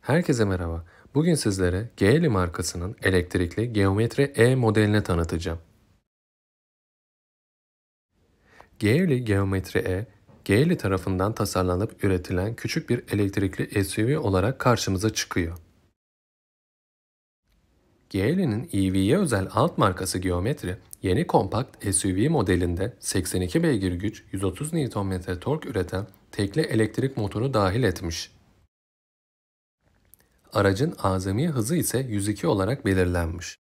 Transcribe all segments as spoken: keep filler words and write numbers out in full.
Herkese merhaba. Bugün sizlere Geely markasının elektrikli Geometri E modelini tanıtacağım. Geely Geometri E, Geely tarafından tasarlanıp üretilen küçük bir elektrikli S U V olarak karşımıza çıkıyor. Geely'nin E V'ye özel alt markası Geometri, yeni kompakt S U V modelinde seksen iki beygir güç, yüz otuz Newton metre tork üreten tekli elektrik motoru dahil etmiş. Aracın azami hızı ise yüz iki olarak belirlenmiş.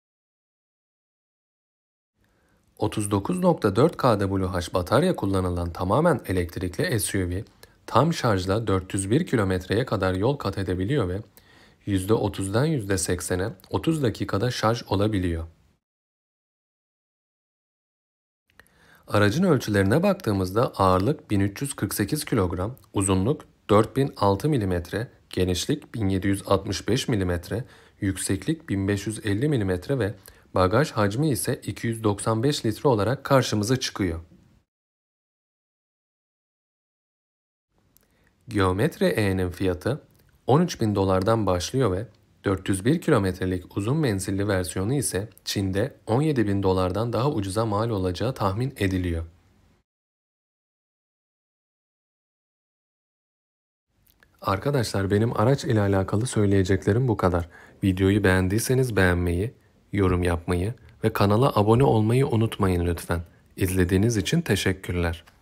otuz dokuz nokta dört kWh batarya kullanılan tamamen elektrikli S U V, tam şarjla dört yüz bir kilometreye kadar yol kat edebiliyor ve yüzde otuzdan yüzde seksene otuz dakikada şarj olabiliyor. Aracın ölçülerine baktığımızda ağırlık bin üç yüz kırk sekiz kilogram, uzunluk dört bin altı milimetre, genişlik bin yedi yüz altmış beş milimetre, yükseklik bin beş yüz elli milimetre ve bagaj hacmi ise iki yüz doksan beş litre olarak karşımıza çıkıyor. Geometri E'nin fiyatı on üç bin dolardan başlıyor ve dört yüz bir kilometrelik uzun menzilli versiyonu ise Çin'de on yedi bin dolardan daha ucuza mal olacağı tahmin ediliyor. Arkadaşlar benim araç ile alakalı söyleyeceklerim bu kadar. Videoyu beğendiyseniz beğenmeyi, yorum yapmayı ve kanala abone olmayı unutmayın lütfen. İzlediğiniz için teşekkürler.